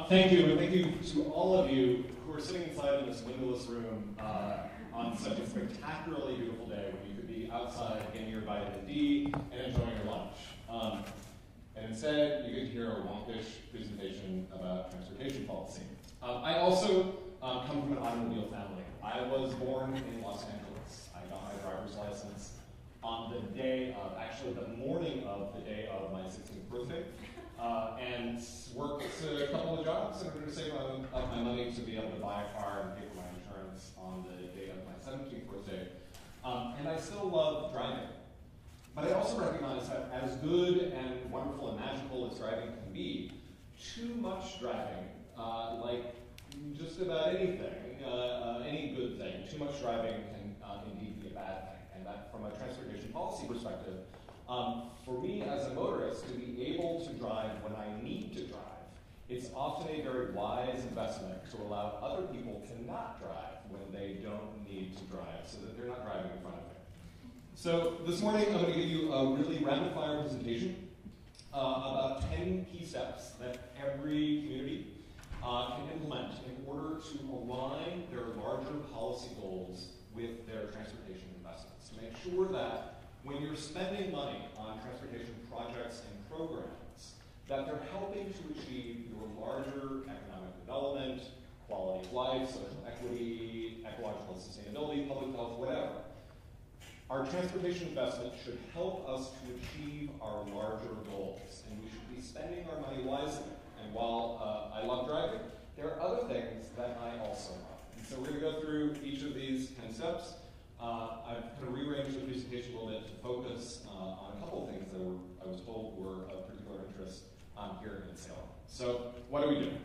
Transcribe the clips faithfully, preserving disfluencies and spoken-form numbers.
thank you, and thank you to all of you who are sitting inside in this windowless room uh, on such a spectacularly beautiful day when you could be outside getting your vitamin D and enjoying your lunch. Um, and instead, you get to hear a wonkish presentation about transportation policy. Um, I also um, come from an automobile family. I was born in Los Angeles. I got my driver's license on the day of, actually the morning of the day of my sixteenth birthday. Uh, and worked a couple of jobs in order to save up my money to be able to buy a car and pay for my insurance on the day of my seventeenth birthday. Um, and I still love driving. But I also recognize that as good and wonderful and magical as driving can be, too much driving, uh, like just about anything, uh, uh, any good thing, too much driving can uh, indeed be a bad thing. And that from a transportation policy perspective, Um, for me as a motorist to be able to drive when I need to drive, it's often a very wise investment to allow other people to not drive when they don't need to drive so that they're not driving in front of me. So this morning I'm going to give you a really rapid fire presentation uh, about ten key steps that every community uh, can implement in order to align their larger policy goals with their transportation investments, to make sure that when you're spending money on transportation projects and programs, that they're helping to achieve your larger economic development, quality of life, social equity, ecological sustainability, public health, whatever. Our transportation investment should help us to achieve our larger goals, and we should be spending our money wisely. And while uh, I love driving, there are other things that I also love. And so we're going to go through each of these ten steps. Uh, I've kind of rearranged the presentation a little bit to focus uh, on a couple of things that were, I was told were of particular interest um, here in Salem. So what do we do?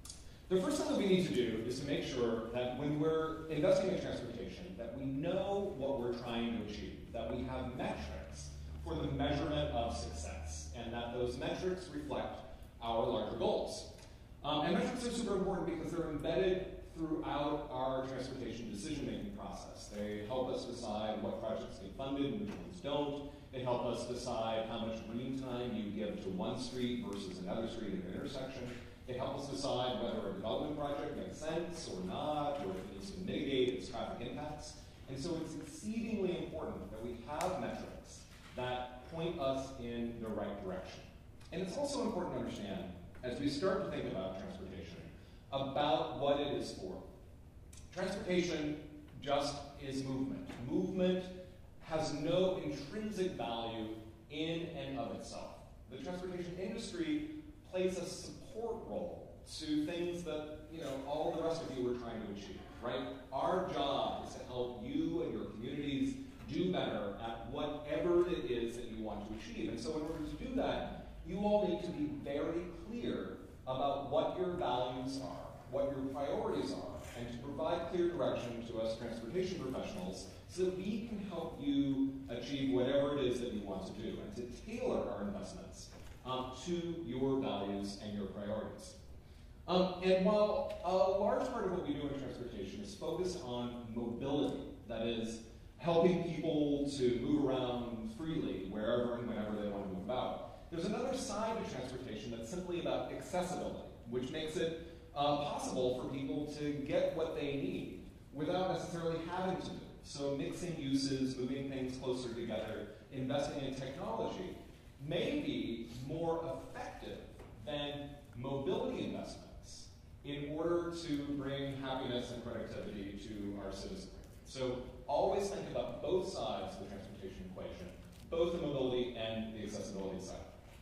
The first thing that we need to do is to make sure that when we're investing in transportation, that we know what we're trying to achieve, that we have metrics for the measurement of success, and that those metrics reflect our larger goals. Um, and metrics are super important because they're embedded throughout our transportation decision-making process. They help us decide what projects get funded and which ones don't. They help us decide how much green time you give to one street versus another street at an intersection. They help us decide whether a development project makes sense or not, or if it needs to mitigate its traffic impacts. And so it's exceedingly important that we have metrics that point us in the right direction. And it's also important to understand, as we start to think about transportation, about what it is for. Transportation just is movement. Movement has no intrinsic value in and of itself. The transportation industry plays a support role to things that, you know, all the rest of you are trying to achieve, right? Our job is to help you and your communities do better at whatever it is that you want to achieve. And so in order to do that, you all need to be very clear about what your values are, what your priorities are, and to provide clear direction to us transportation professionals so that we can help you achieve whatever it is that you want to do, and to tailor our investments um, to your values and your priorities. Um, and while a large part of what we do in transportation is focused on mobility, that is, helping people to move around freely wherever and whenever they want to move about, there's another side of transportation that's simply about accessibility, which makes it uh, possible for people to get what they need without necessarily having to move. So mixing uses, moving things closer together, investing in technology may be more effective than mobility investments in order to bring happiness and productivity to our citizenry. So always think about both sides of the transportation equation, both the mobility and the accessibility side.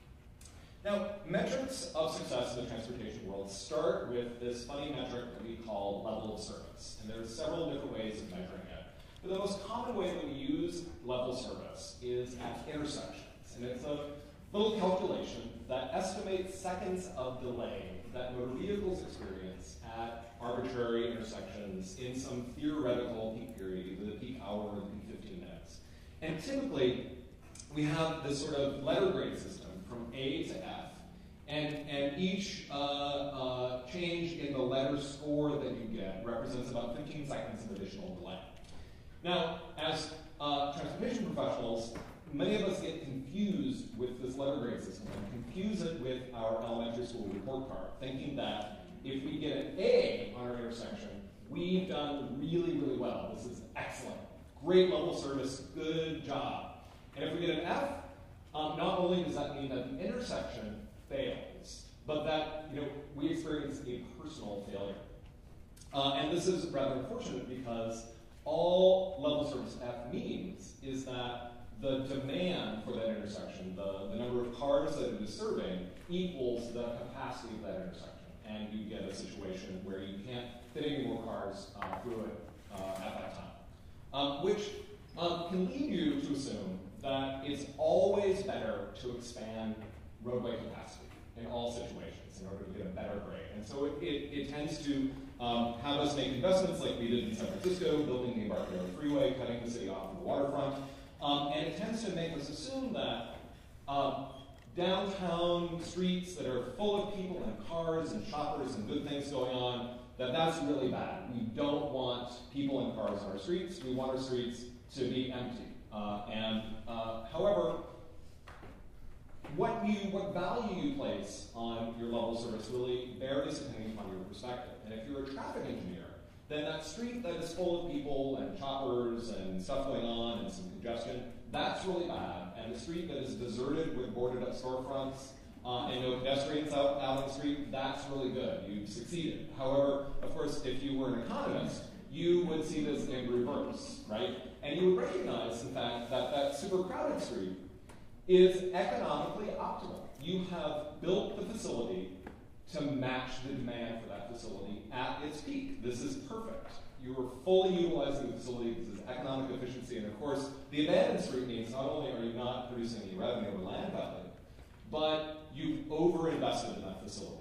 Now, metrics of success in the transportation world start with this funny metric that we call level of service. And there's several different ways of measuring it. But the most common way that we use level of service is at intersections. And it's a little calculation that estimates seconds of delay that motor vehicles experience at arbitrary intersections in some theoretical peak period, either the peak hour or the peak fifteen minutes. And typically, we have this sort of letter grade system from A to F, and, and each uh, uh, change in the letter score that you get represents about fifteen seconds of additional delay. Now, as uh, transportation professionals, many of us get confused with this letter grade system and confuse it with our elementary school report card, thinking that if we get an A on our intersection, we've done really, really well. This is excellent. Great level of service, good job. And if we get an F, um, not only does that mean that the intersection fails, but that, you know, we experience a personal failure. Uh, and this is rather unfortunate because all level service F means is that the demand for that intersection, the, the number of cars that it is serving, equals the capacity of that intersection. And you get a situation where you can't fit any more cars uh, through it uh, at that time. Um, which um, can lead you to assume that it's always better to expand roadway capacity in all situations in order to get a better grade. And so it, it, it tends to um, have us make investments like we did in San Francisco, building the Embarcadero Freeway, cutting the city off of the waterfront. Um, and it tends to make us assume that um, downtown streets that are full of people and cars and shoppers and good things going on, that that's really bad. We don't want people and cars on our streets. We want our streets to be empty. Uh, and uh, however, what you, what value you place on your level of service really varies depending upon your perspective. And if you're a traffic engineer, then that street that is full of people and shoppers and stuff going on and some congestion, that's really bad. And the street that is deserted with boarded up storefronts uh, and no pedestrians out, out on the street, that's really good. You've succeeded. However, of course, if you were an economist, you would see this in reverse, right? And you would recognize, in fact, that that super crowded street is economically optimal. You have built the facility to match the demand for that facility at its peak. This is perfect. You are fully utilizing the facility. This is economic efficiency. And of course, the abandoned street means not only are you not producing any revenue or land value, but you've over-invested in that facility.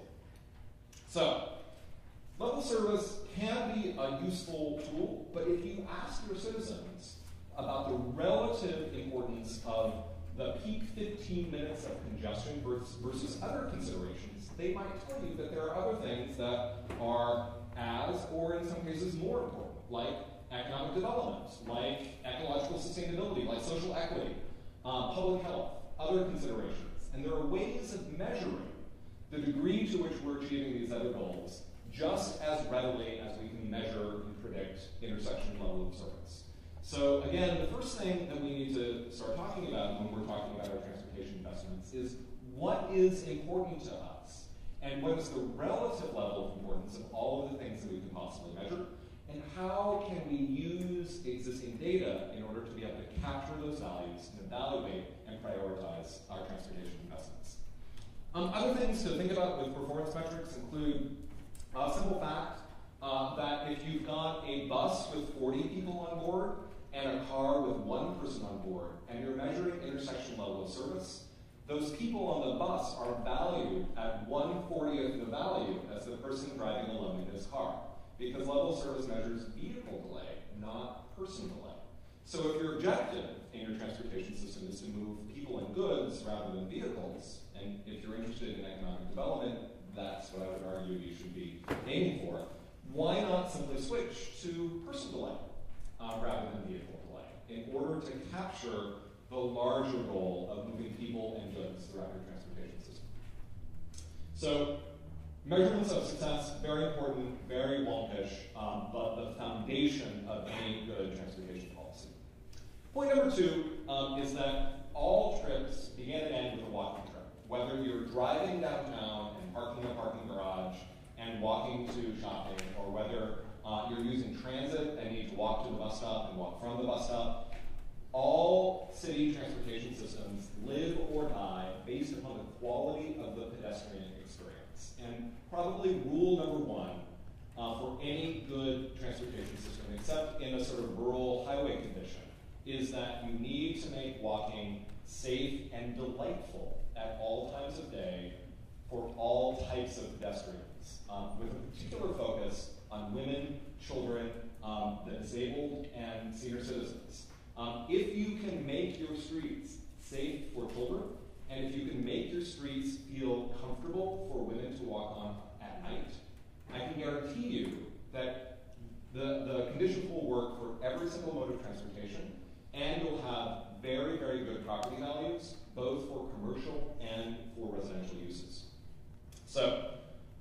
So, level service can be a useful tool, but if you ask your citizens about the relative importance of the peak fifteen minutes of congestion versus, versus other considerations, they might tell you that there are other things that are as, or in some cases more important, like economic development, like ecological sustainability, like social equity, uh, public health, other considerations. And there are ways of measuring the degree to which we're achieving these other goals just as readily as we can measure and predict intersection level of service. So again, the first thing that we need to start talking about when we're talking about our transportation investments is what is important to us, and what is the relative level of importance of all of the things that we can possibly measure, and how can we use existing data in order to be able to capture those values and evaluate and prioritize our transportation investments. Um, other things to think about with performance metrics include a simple fact uh, that if you've got a bus with forty people on board and a car with one person on board, and you're measuring intersection level of service, those people on the bus are valued at one fortieth the value as the person driving alone in his car, because level of service measures vehicle delay, not person delay. So if your objective in your transportation system is to move people and goods rather than vehicles, and if you're interested in economic development, that's what I would argue you should be aiming for, why not simply switch to person delay uh, rather than vehicle delay in order to capture the larger goal of moving people and goods throughout your transportation system? So, measurements of success, very important, very wonkish, um, but the foundation of any good transportation policy. Point number two um, is that all trips begin and end with a walking trip. Whether you're driving downtown and parking in a parking garage and walking to shopping, or whether uh, you're using transit and need to walk to the bus stop and walk from the bus stop, all city transportation systems live or die based upon the quality of the pedestrian experience. And probably rule number one uh, for any good transportation system, except in a sort of rural highway condition, is that you need to make walking safe and delightful at all times of day for all types of pedestrians, um, with a particular focus on women, children, um, the disabled, and senior citizens. Um, if you can make your streets safe for children, and if you can make your streets feel comfortable for women to walk on at night, I can guarantee you that the, the conditions will work for every single mode of transportation, and you'll have very, very good property values, both for commercial and for residential uses. So,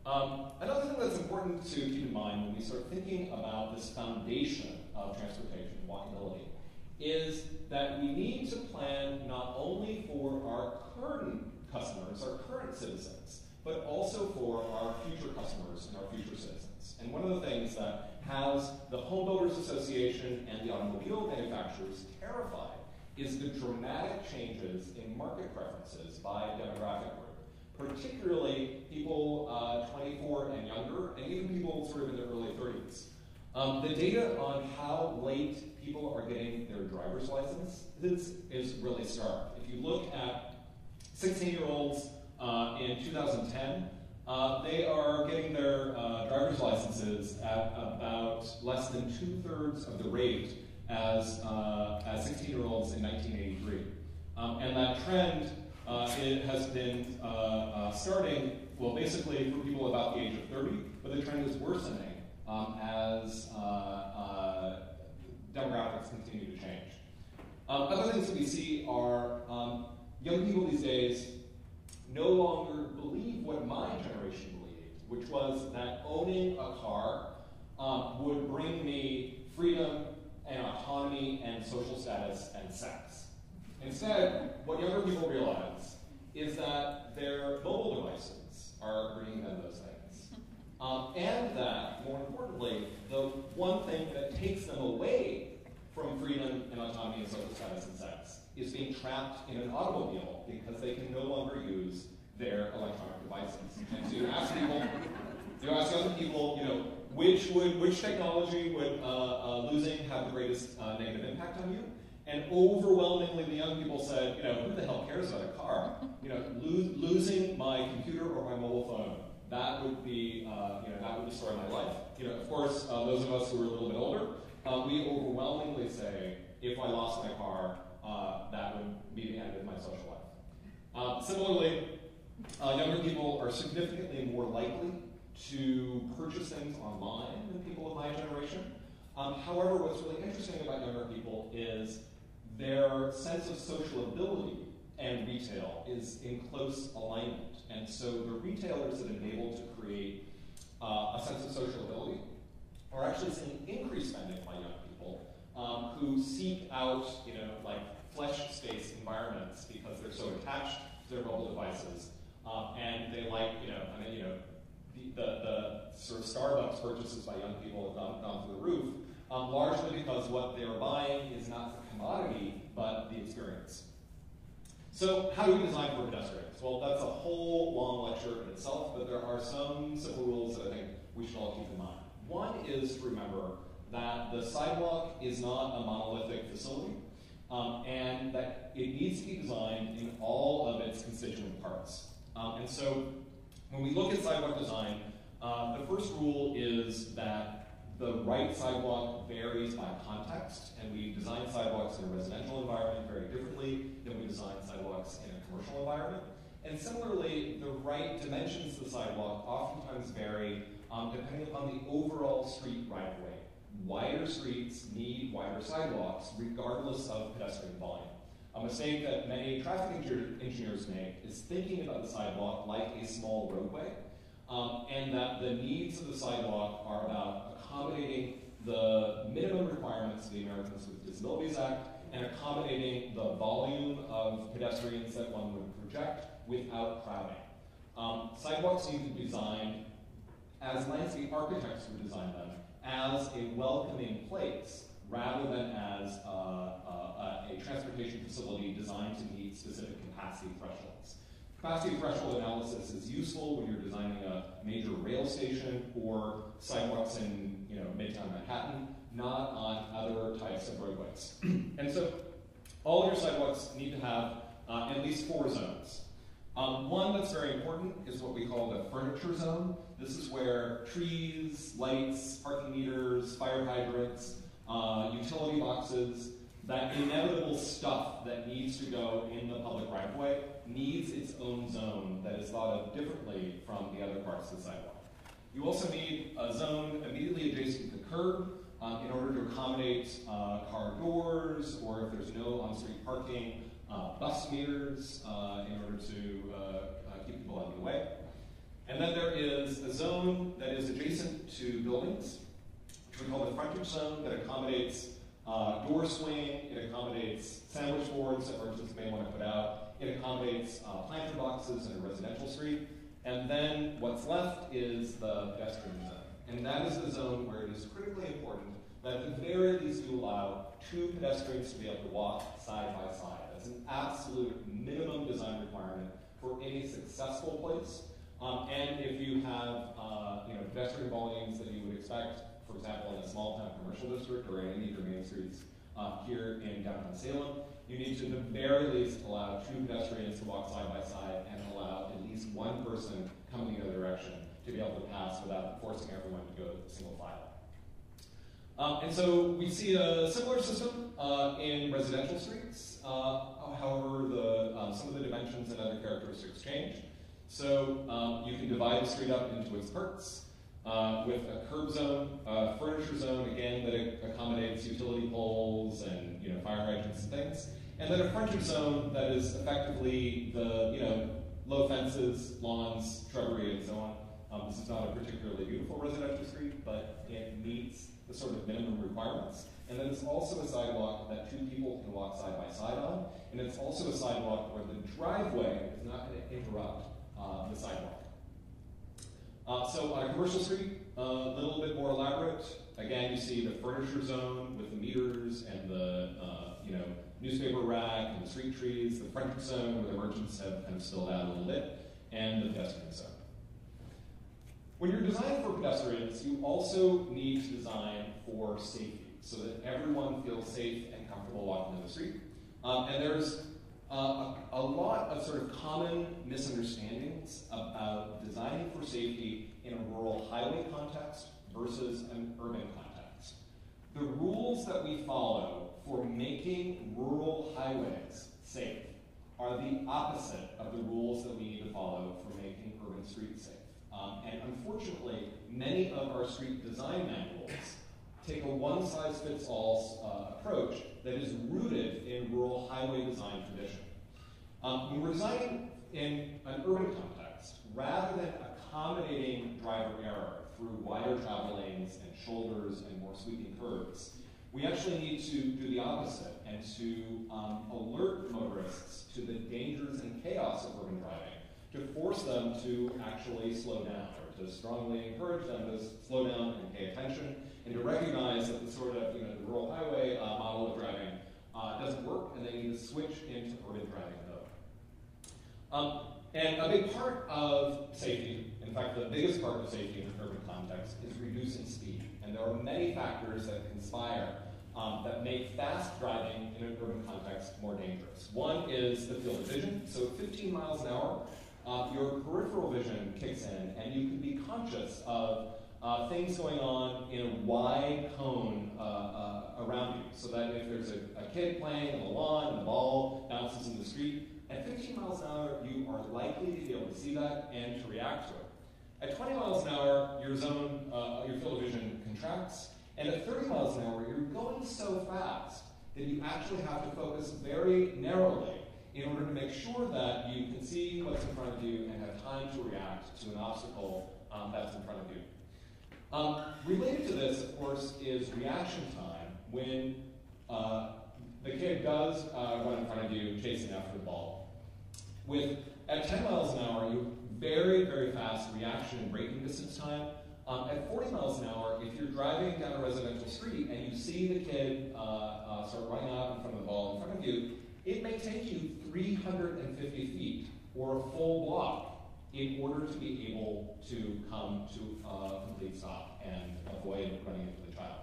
Um, another thing that's important to keep in mind when we start thinking about this foundation of transportation, walkability, is that we need to plan not only for our current customers, our current citizens, but also for our future customers and our future citizens. And one of the things that has the Home Builders Association and the automobile manufacturers terrified is the dramatic changes in market preferences by demographic group, particularly people uh, twenty-four and younger, and even people sort of in their early thirties. Um, the data on how late people are getting their driver's license is, is really stark. If you look at sixteen-year-olds uh, in two thousand ten, uh, they are getting their uh, driver's licenses at about less than two-thirds of the rate as uh, as sixteen-year-olds in nineteen eighty-three. Um, and that trend uh, it has been uh, uh, starting, well, basically for people about the age of thirty, but the trend is worsening um, as uh, uh, demographics continue to change. Um, other things that we see are um, young people these days no longer believe what my generation believed, which was that owning a car um, would bring me freedom and autonomy and social status and sex. Instead, what younger people realize is that their mobile devices are bringing them those things. Um, and that, more importantly, the one thing that takes them away from freedom and autonomy and social status and sex is being trapped in an automobile because they can no longer use their electronic devices. And so you ask people, you ask other people, you know, which would which technology would uh, uh, losing have the greatest uh, negative impact on you? And overwhelmingly, the young people said, you know, who the hell cares about a car? You know, lo losing my computer or my mobile phone, that would be, uh, you know, that would destroy my life. You know, of course, uh, those of us who are a little bit older, uh, we overwhelmingly say, if I lost my car, uh, that would be the end of my social life. Uh, similarly, uh, younger people are significantly more likely to purchase things online than people of my generation. Um, however, what's really interesting about younger people is their sense of social ability and retail is in close alignment. And so the retailers that enable to create uh, a sense of social ability are actually seeing increased spending by young people um, who seek out, you know, like flesh space environments because they're so attached to their mobile devices. Um, and they like, you know, I mean, you know, the, the, the sort of Starbucks purchases by young people have gone, gone through the roof, um, largely because what they're buying is not the commodity, but the experience. So how do we design for pedestrians? Well, that's a whole long lecture in itself, but there are some simple rules that I think we should all keep in mind. One is to remember that the sidewalk is not a monolithic facility, um, and that it needs to be designed in all of its constituent parts. Um, and so when we look at sidewalk design, uh, the first rule is that the right sidewalk varies by context, and we design sidewalks in a residential environment very differently than we design sidewalks in a commercial environment. And similarly, the right dimensions of the sidewalk oftentimes vary um, depending upon the overall street right-of-way. Wider streets need wider sidewalks regardless of pedestrian volume. A mistake that many traffic engineers make is thinking about the sidewalk like a small roadway, um, and that the needs of the sidewalk are about accommodating the minimum requirements of the Americans with Disabilities Act and accommodating the volume of pedestrians that one would project without crowding. Um, sidewalks need to be designed as landscape architects would design them, as a welcoming place, rather than as uh, uh, a transportation facility designed to meet specific capacity thresholds. Capacity threshold analysis is useful when you're designing a major rail station or sidewalks in, you know, Midtown Manhattan, not on other types of roadways. And so all of your sidewalks need to have uh, at least four zones. Um, one that's very important is what we call the furniture zone. This is where trees, lights, parking meters, fire hydrants, uh, utility boxes, that inevitable stuff that needs to go in the public right-of-way needs its own zone that is thought of differently from the other parts of the sidewalk. You also need a zone immediately adjacent to the curb um, in order to accommodate uh, car doors, or if there's no on-street parking, uh, bus meters uh, in order to uh, uh, keep people out of the way. And then there is a zone that is adjacent to buildings, which we call the frontage zone, that accommodates uh, door swing, it accommodates sandwich boards that merchants may want to put out, it accommodates uh, planter boxes in a residential street, and then what's left is the pedestrian zone. And that is the zone where it is critically important that at the very least you allow two pedestrians to be able to walk side by side. That's an absolute minimum design requirement for any successful place. Um, and if you have uh, you know, pedestrian volumes that you would expect, for example, in a small town commercial district or in any of your main streets uh, here in downtown Salem, you need to at the very least allow two pedestrians to walk side by side and allow at least one person coming the other direction to be able to pass without forcing everyone to go single file. Um, and so we see a similar system uh, in residential streets. Uh, however, the, um, some of the dimensions and other characteristics change. So um, you can divide the street up into its parts uh, with a curb zone, a furniture zone, again, that accommodates utility poles and you know, fire hydrants and things. And then a frontage zone that is effectively the you know, low fences, lawns, shrubbery, and so on. Um, this is not a particularly beautiful residential street, but it meets the sort of minimum requirements. And then it's also a sidewalk that two people can walk side by side on, and it's also a sidewalk where the driveway is not going to interrupt uh, the sidewalk. Uh, so on a commercial street, a uh, little bit more elaborate. Again, you see the furniture zone with the meters and the uh, you know newspaper rack and the street trees, the frontage zone where the merchants have kind of spilled out a little bit, and the pedestrian zone. When you're designing for pedestrians, you also need to design for safety so that everyone feels safe and comfortable walking down the street. Um, and there's uh, a, a lot of sort of common misunderstandings about designing for safety in a rural highway context versus an urban context. The rules that we follow for making rural highways safe are the opposite of the rules that we need to follow for making urban streets safe. Um, and unfortunately, many of our street design manuals take a one-size-fits-all uh, approach that is rooted in rural highway design tradition. Um, when we're designing in an urban context, rather than accommodating driver error through wider travel lanes and shoulders and more sweeping curves, we actually need to do the opposite and to um, alert motorists to the dangers and chaos of urban driving, to force them to actually slow down, or to strongly encourage them to slow down and pay attention, and to recognize that the sort of, you know, the rural highway uh, model of driving uh, doesn't work, and they need to switch into urban driving mode. Um, and a big part of safety, in fact, the biggest part of safety in an urban context, is reducing speed. And there are many factors that conspire um, that make fast driving in an urban context more dangerous. One is the field of vision. So at fifteen miles an hour, Uh, your peripheral vision kicks in, and you can be conscious of uh, things going on in a wide cone uh, uh, around you, so that if there's a, a kid playing on the lawn and the ball bounces in the street, at fifteen miles an hour, you are likely to be able to see that and to react to it. At twenty miles an hour, your zone, uh, your field of vision contracts, and at thirty miles an hour, you're going so fast that you actually have to focus very narrowly in order to make sure that you can see what's in front of you and have time to react to an obstacle um, that's in front of you. Um, related to this, of course, is reaction time when uh, the kid does uh, run in front of you chasing after the ball. With, at ten miles an hour, you have very, very fast reaction and braking distance time. Um, at forty miles an hour, if you're driving down a residential street and you see the kid uh, uh, start running out in front of the ball in front of you, it may take you three hundred fifty feet or a full block in order to be able to come to a complete stop and avoid running into the child.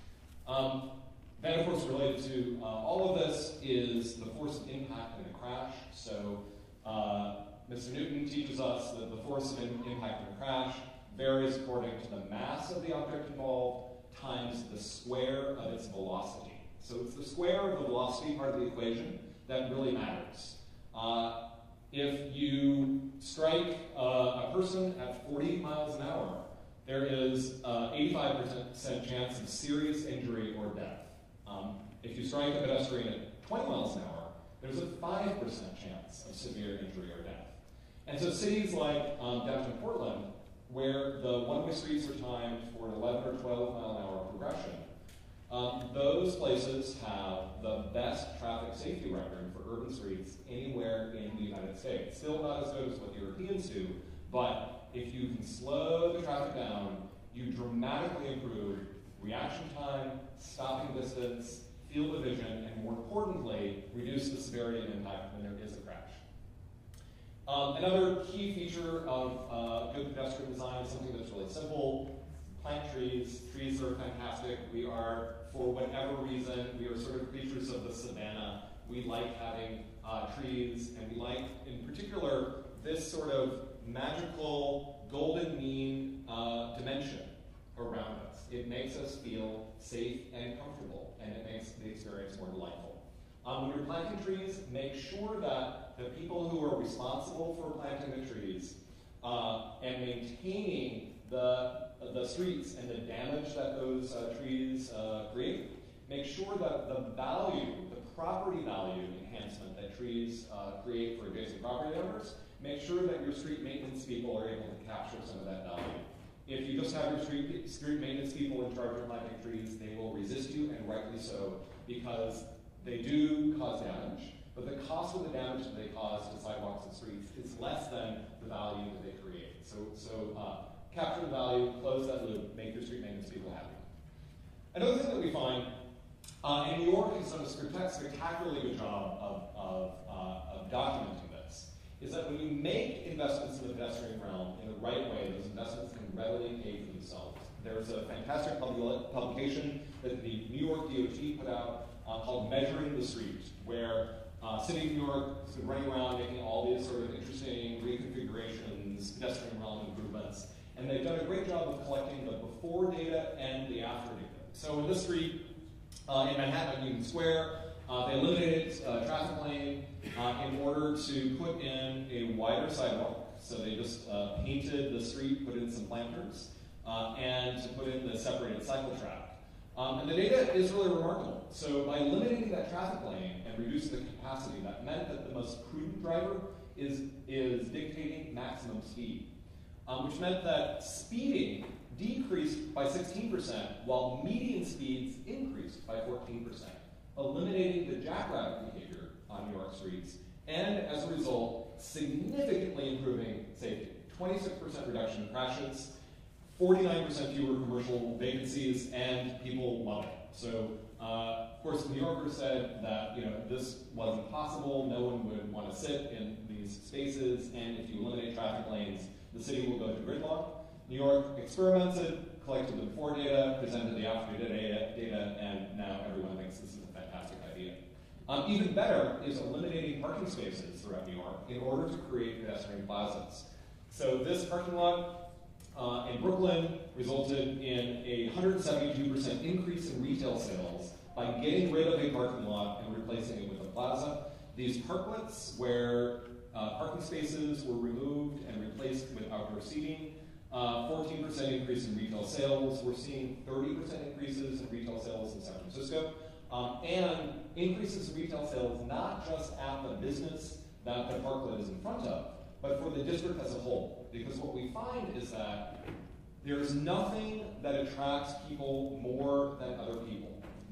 Um, then, of course, related to uh, all of this is the force of impact in a crash. So uh, Mister Newton teaches us that the force of in impact in a crash varies according to the mass of the object involved times the square of its velocity. So it's the square of the velocity part of the equation that really matters. Uh, if you strike uh, a person at forty miles an hour, there is an eighty-five percent chance of serious injury or death. Um, if you strike a pedestrian at twenty miles an hour, there's a five percent chance of severe injury or death. And so cities like um, downtown Portland, where the one-way streets are timed for an eleven or twelve mile an hour progression, um, those places have the best traffic safety record for urban streets anywhere in the United States. Still not as good as what Europeans do, but if you can slow the traffic down, you dramatically improve reaction time, stopping distance, field of vision, and more importantly, reduce the severity and impact when there is a crash. Um, another key feature of uh, good pedestrian design is something that's really simple. Plant trees. Trees are fantastic. We are, for whatever reason, we are sort of creatures of the savannah. We like having uh, trees, and we like, in particular, this sort of magical golden mean uh, dimension around us. It makes us feel safe and comfortable, and it makes the experience more delightful. Um, when you're planting trees, make sure that the people who are responsible for planting the trees uh, and maintaining the, the streets and the damage that those uh, trees uh, create, make sure that the value, the property value enhancement that trees uh, create for adjacent property owners, make sure that your street maintenance people are able to capture some of that value. If you just have your street, street maintenance people in charge of planting trees, they will resist you, and rightly so, because they do cause damage, but the cost of the damage that they cause to sidewalks and streets is less than the value that they create. So, so uh, capture the value, close that loop, make your street maintenance people happy. Another thing that we find, uh, and New York has done a spectacularly good job of, of, uh, of documenting this, is that when you make investments in the pedestrian realm in the right way, those investments can readily pay for themselves. There's a fantastic pub publication that the New York D O T put out uh, called Measuring the Street, where uh, City of New York has been running around making all these sort of interesting reconfigurations, pedestrian realm improvements, and they've done a great job of collecting the before data and the after data. So in this street, uh, in Manhattan, Union Square, Uh, they eliminated uh, traffic lane uh, in order to put in a wider sidewalk. So they just uh, painted the street, put in some planters, uh, and to put in the separated cycle track. Um, and the data is really remarkable. So by eliminating that traffic lane and reducing the capacity, that meant that the most prudent driver is, is dictating maximum speed, um, which meant that speeding decreased by sixteen percent, while median speeds increased by fourteen percent. Eliminating the jackrabbit behavior on New York streets, and as a result, significantly improving safety. twenty-six percent reduction in crashes, forty-nine percent fewer commercial vacancies, and people love it. So, uh, of course, New Yorkers said that you know this wasn't possible, no one would want to sit in these spaces, and if you eliminate traffic lanes, the city will go to gridlock. New York experimented, collected the before data, presented the after data, data, and now everyone thinks this is a fantastic idea. Um, even better is eliminating parking spaces throughout New York in order to create pedestrian plazas. So this parking lot uh, in Brooklyn resulted in a one hundred seventy-two percent increase in retail sales by getting rid of a parking lot and replacing it with a plaza. These parklets, where uh, parking spaces were removed and replaced with outdoor seating, Uh, fourteen percent increase in retail sales. We're seeing thirty percent increases in retail sales in San Francisco. Um, and increases in retail sales not just at the business that the parklet is in front of, but for the district as a whole. Because what we find is that there's nothing that attracts people more than other people.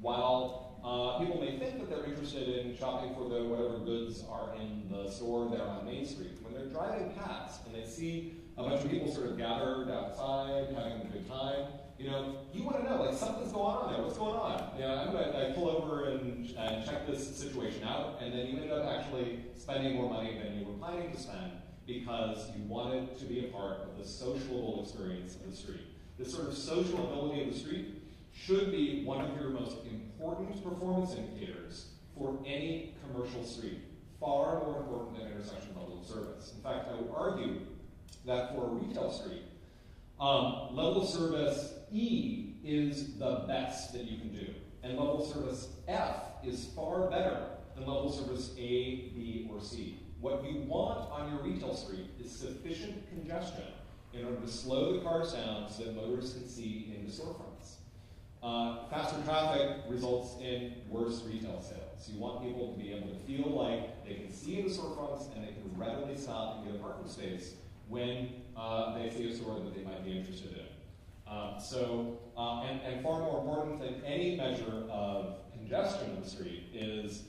While uh, people may think that they're interested in shopping for the whatever goods are in the store there on Main Street, when they're driving past and they see a bunch of people sort of gathered outside, having a good time, you know, you want to know, like, something's going on there. What's going on? You know, I'm going to pull over and, and check this situation out, and then you end up actually spending more money than you were planning to spend because you wanted to be a part of the sociable experience of the street. This sort of social ability of the street should be one of your most important performance indicators for any commercial street, far more important than intersection level of service. In fact, I would argue that for a retail street, um, level of service E is the best that you can do, and level of service F is far better than level of service A, B, or C. What you want on your retail street is sufficient congestion in order to slow the cars down so that motorists can see into storefronts. Uh, faster traffic results in worse retail sales. You want people to be able to feel like they can see the storefronts and they can readily stop and get a parking space when uh, they see a store that they might be interested in. Um, so, uh, and, and far more important than any measure of congestion in the street is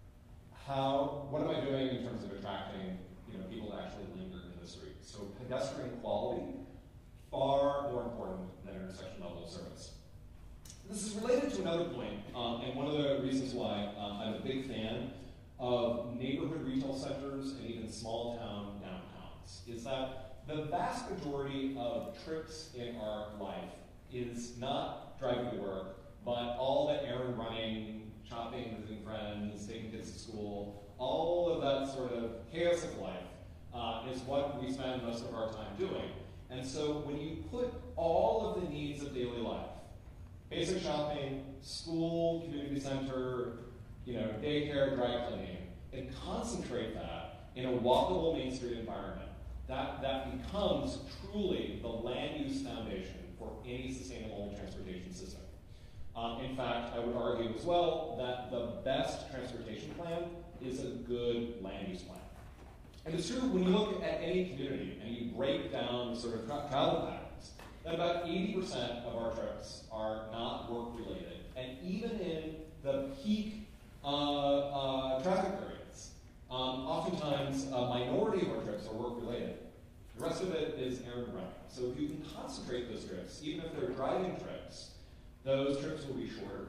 how, what am I doing in terms of attracting you know, people to actually linger in the street? So pedestrian quality, far more important than intersection level of service. This is related to another point, um, and one of the reasons why um, I'm a big fan of neighborhood retail centers and even small town downtowns, is that the vast majority of trips in our life is not driving to work, but all the errand running, shopping, visiting friends, taking kids to school, all of that sort of chaos of life uh, is what we spend most of our time doing. And so when you put all of the needs of daily life, basic shopping, school, community center, you know, daycare, dry cleaning, and concentrate that in a walkable Main Street environment, that, that becomes truly the land use foundation for any sustainable transportation system. Um, in fact, I would argue as well that the best transportation plan is a good land use plan. And it's true when you look at any community and you break down sort of tra travel patterns, that about eighty percent of our trips are not work-related. And even in the peak uh, uh, traffic periods, um, oftentimes a minority of our trips are work-related. The rest of it is errand running. So if you can concentrate those trips, even if they're driving trips, those trips will be shorter.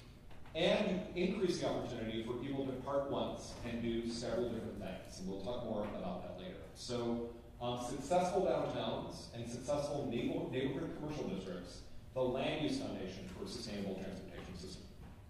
And you increase the opportunity for people to park once and do several different things. And we'll talk more about that later. So um, successful downtowns and successful neighborhood commercial districts, the land use foundation for a sustainable transportation system.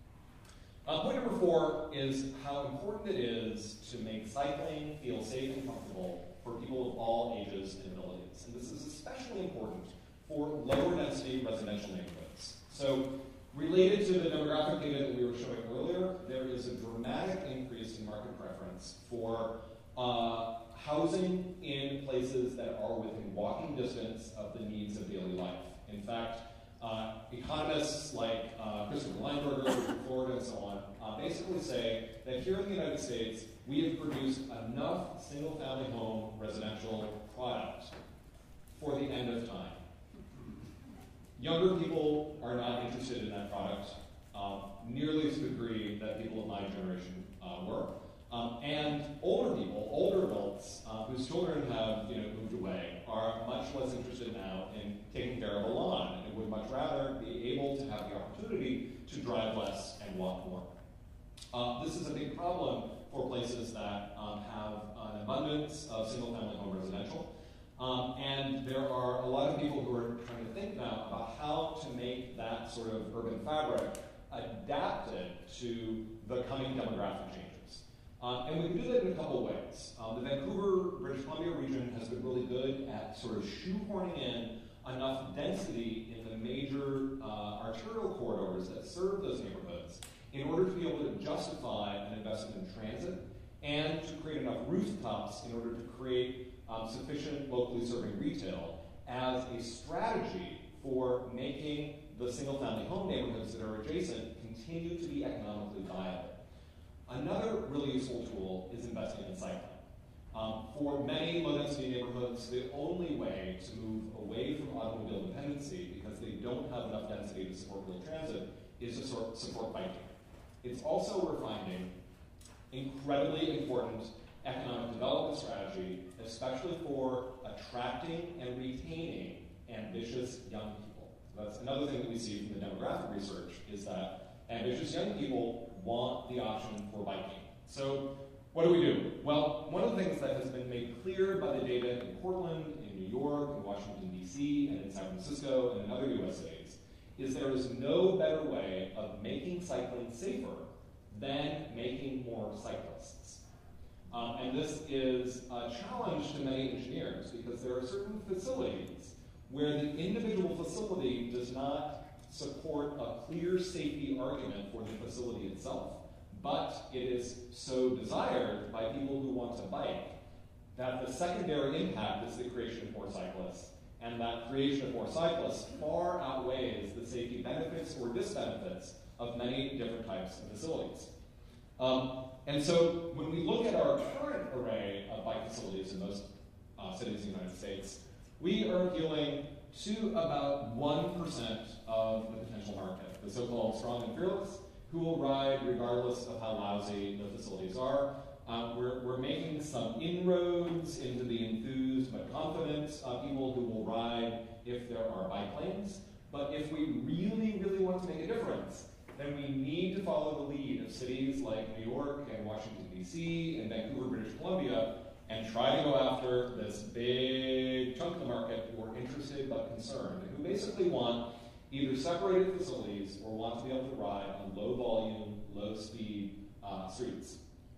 Uh, point number four is how important it is to make cycling feel safe and comfortable for people of all ages and abilities. And this is especially important for lower density residential neighborhoods. So related to the demographic data that we were showing earlier, there is a dramatic increase in market preference for uh, housing in places that are within walking distance of the needs of daily life. In fact, uh, economists like uh, Christopher Lineberger from Florida and so on uh, basically say that here in the United States, we have produced enough single-family home residential product for the end of time. Younger people are not interested in that product um, nearly to the degree that people of my generation uh, were. Um, and older people, older adults, uh, whose children have you know, moved away, are much less interested now in taking care of a lawn and would much rather be able to have the opportunity to drive less and walk more. Uh, this is a big problem for places that um, have an abundance of single-family home residential. Um, and there are a lot of people who are trying to think now about how to make that sort of urban fabric adapted to the coming demographic changes. Um, and we can do that in a couple of ways. Um, the Vancouver, British Columbia region has been really good at sort of shoehorning in enough density in the major uh, arterial corridors that serve those neighborhoods in order to be able to justify an investment in transit and to create enough rooftops in order to create Um, sufficient locally serving retail as a strategy for making the single-family home neighborhoods that are adjacent continue to be economically viable. Another really useful tool is investing in cycling. Um, for many low-density neighborhoods, the only way to move away from automobile dependency, because they don't have enough density to support real transit, is to sort support biking. It's also, we're finding, incredibly important economic development strategy, especially for attracting and retaining ambitious young people. That's another thing that we see from the demographic research, is that ambitious young people want the option for biking. So what do we do? Well, one of the things that has been made clear by the data in Portland, in New York, in Washington, D C, and in San Francisco, and in other U S cities, is there is no better way of making cycling safer than making more cyclists. Um, and this is a challenge to many engineers because there are certain facilities where the individual facility does not support a clear safety argument for the facility itself, but it is so desired by people who want to bike that the secondary impact is the creation of more cyclists, and that creation of more cyclists far outweighs the safety benefits or disbenefits of many different types of facilities. Um, and so when we look at our current array of bike facilities in most uh, cities in the United States, we are appealing to about one percent of the potential market, the so-called strong and fearless, who will ride regardless of how lousy the facilities are. Uh, we're, we're making some inroads into the enthused but confident uh, people who will ride if there are bike lanes. But if we really, really want to make a difference, then we need to follow the lead of cities like New York and Washington, D C and Vancouver, British Columbia, and try to go after this big chunk of the market who are interested but concerned, and who basically want either separated facilities or want to be able to ride on low volume, low speed uh, streets.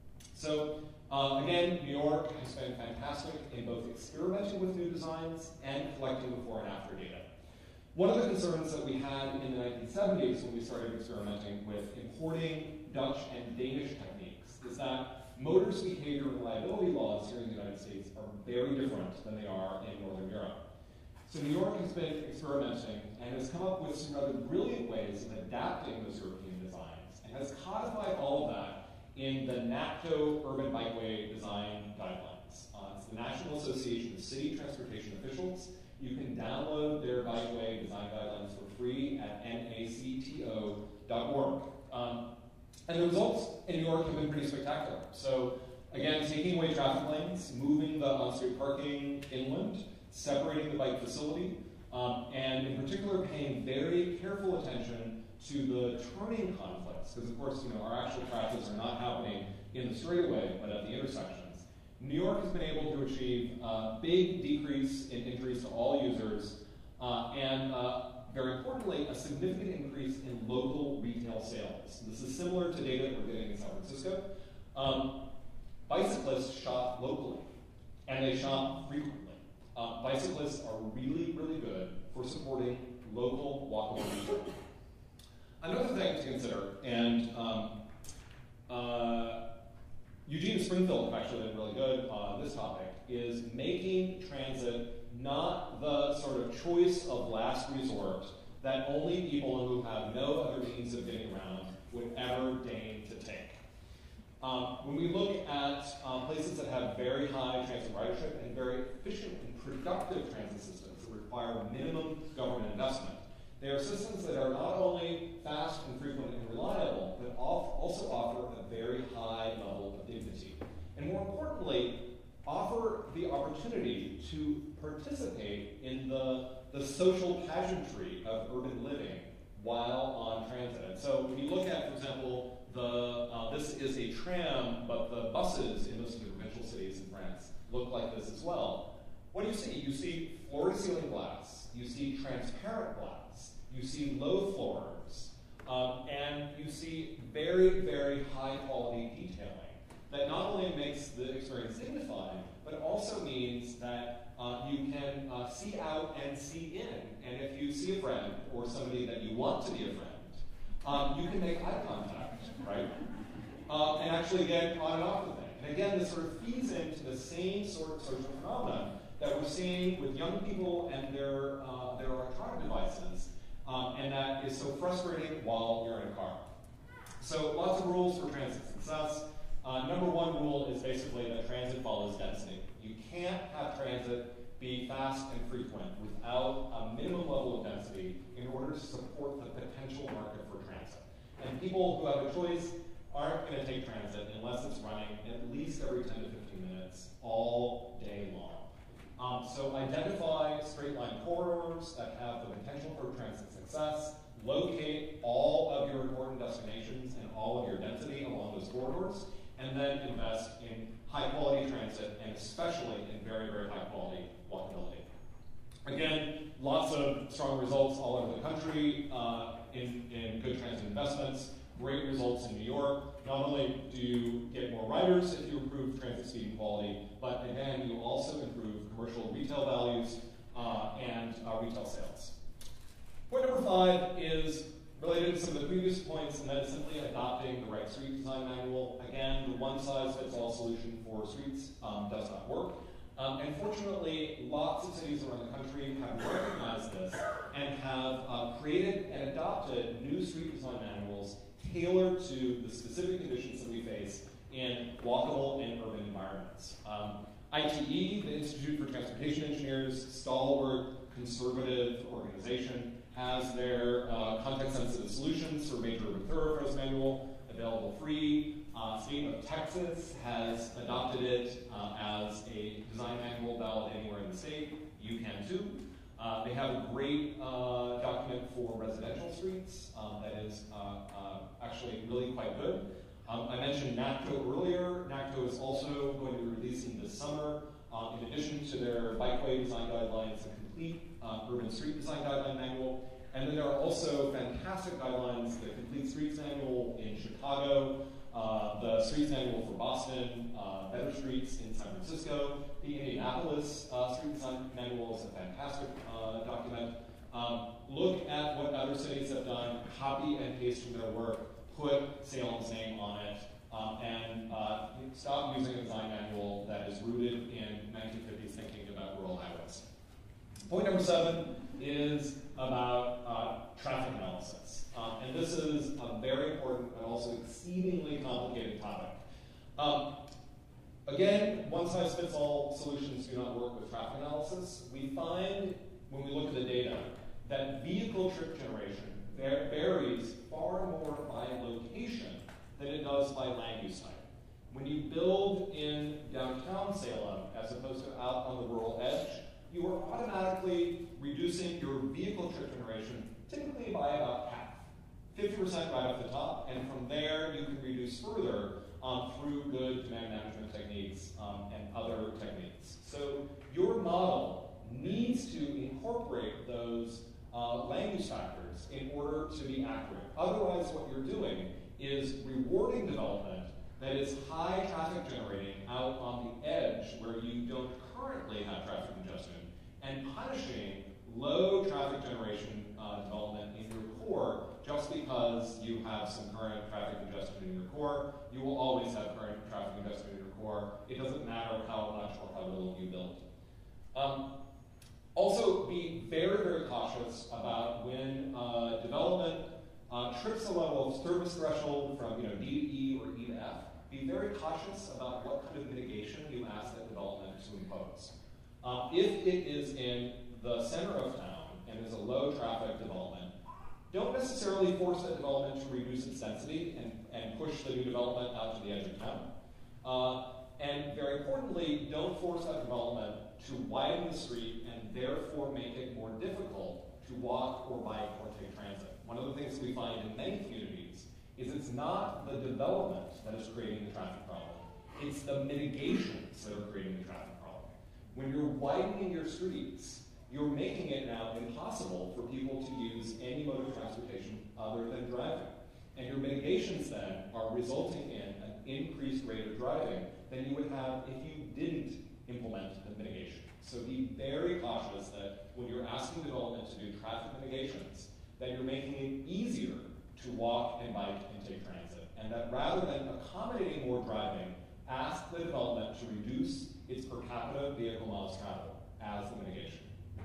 So uh, again, New York has been fantastic in both experimenting with new designs and collecting before and after data. One of the concerns that we had in the nineteen seventies when we started experimenting with importing Dutch and Danish techniques is that motors behavior and liability laws here in the United States are very different than they are in Northern Europe. So New York has been experimenting and has come up with some rather brilliant ways of adapting those European designs and has codified all of that in the NACTO Urban Bikeway Design Guidelines. Uh, it's the National Association of City Transportation Officials. You can download their bikeway design guidelines for free at N A C T O dot org. Um, and the results in New York have been pretty spectacular. So again, taking away traffic lanes, moving the on-street parking inland, separating the bike facility, um, and in particular paying very careful attention to the turning conflicts, because of course, you know, our actual crashes are not happening in the straightaway, but at the intersections. New York has been able to achieve a uh, big decrease in injuries to all users, uh, and uh, very importantly, a significant increase in local retail sales. This is similar to data that we're getting in San Francisco. Um, bicyclists shop locally, and they shop frequently. Uh, bicyclists are really, really good for supporting local walkable retail. Another thing to consider, and um, uh, Eugene and Springfield have actually been really good on this topic, is making transit not the sort of choice of last resort that only people who have no other means of getting around would ever deign to take. Um, when we look at um, places that have very high transit ridership and very efficient and productive transit systems that require minimum government investment, they are systems that are not only fast and frequent and reliable, but also offer a very high level of dignity. And more importantly, offer the opportunity to participate in the, the social pageantry of urban living while on transit. And so when you look at, for example, the, uh, this is a tram, but the buses in most of the provincial cities in France look like this as well. What do you see? You see floor-to-ceiling glass, you see transparent glass, you see low floors, um, and you see very, very high-quality detailing that not only makes the experience dignified, but also means that uh, you can uh, see out and see in. And if you see a friend or somebody that you want to be a friend, um, you can make eye contact, right? Uh, and actually get on and off with it. And again, this sort of feeds into the same sort of social phenomenon that we're seeing with young people and their, uh, their electronic devices, um, and that is so frustrating while you're in a car. So lots of rules for transit success. Uh, number one rule is basically that transit follows density. You can't have transit be fast and frequent without a minimum level of density in order to support the potential market for transit. And people who have a choice aren't going to take transit unless it's running at least every ten to fifteen minutes all day long. Um, so identify straight line corridors that have the potential for transit success, locate all of your important destinations and all of your density along those corridors, and then invest in high quality transit and especially in very, very high quality walkability. Again, lots of strong results all over the country uh, in, in good transit investments, great results in New York. Not only do you get more riders if you improve transit speed and quality, but again, you also improve commercial retail values uh, and uh, retail sales. Point number five is related to some of the previous points, and that is simply adopting the right street design manual. Again, the one-size-fits-all solution for streets um, does not work. Um, and fortunately, lots of cities around the country have recognized this and have uh, created and adopted new street design manuals tailored to the specific conditions that we face in walkable and urban environments. Um, I T E, the Institute for Transportation Engineers, stalwart, conservative organization, has their uh, context-sensitive solutions for major urban thoroughfares manual available free. Uh, State of Texas has adopted it uh, as a design manual valid anywhere in the state. You can too. Uh, they have a great uh, document for residential streets um, that is uh, uh, actually really quite good. Um, I mentioned NACTO earlier. NACTO is also going to be releasing this summer, uh, in addition to their bikeway design guidelines, a complete uh, urban street design guideline manual. And then there are also fantastic guidelines, the Complete Streets Manual in Chicago, uh, the Streets Manual for Boston, uh, Better Streets in San Francisco. The Indianapolis uh, Street Design Manual is a fantastic uh, document. Um, look at what other cities have done, copy and paste from their work, put Salem's name on it, um, and uh, stop using a design manual that is rooted in nineteen fifties thinking about rural highways. Point number seven is about uh, traffic analysis. Um, and this is a very important but also exceedingly complicated topic. Um, again, one-size-fits-all solutions do not work with traffic analysis. We find, when we look at the data, that vehicle trip generation varies far more by location than it does by land use type. When you build in downtown Salem as opposed to out on the rural edge, you are automatically reducing your vehicle trip generation typically by about half, fifty percent right off the top, and from there you can reduce further um, through good demand management techniques um, and other techniques. So your model needs to incorporate those uh, land use factors in order to be accurate. Otherwise, what you're doing is rewarding development that is high traffic generating out on the edge where you don't currently have traffic congestion, and punishing low traffic generation uh, development in your core just because you have some current traffic congestion in your core. You will always have current traffic congestion in your core. It doesn't matter how much or how little you build. Um, also, be very, very cautious about when uh, development uh, trips a level of service threshold from you know, D to E or E to F. Be very cautious about what kind of mitigation you ask that development to impose. Um, if it is in the center of town and is a low traffic development, don't necessarily force that development to reduce its density and, and push the new development out to the edge of town. Uh, and very importantly, don't force that development to widen the street and therefore make it more difficult to walk or bike or take transit. One of the things we find in many communities is it's not the development that is creating the traffic problem. It's the mitigations that are creating the traffic problem. When you're widening your streets, you're making it now impossible for people to use any mode of transportation other than driving. And your mitigations then are resulting in an increased rate of driving than you would have if you didn't implement the mitigation. So be very cautious that when you're asking development to do traffic mitigations, that you're making it easier to walk and bike and take transit. And that rather than accommodating more driving, ask the development to reduce its per capita vehicle miles traveled as the mitigation.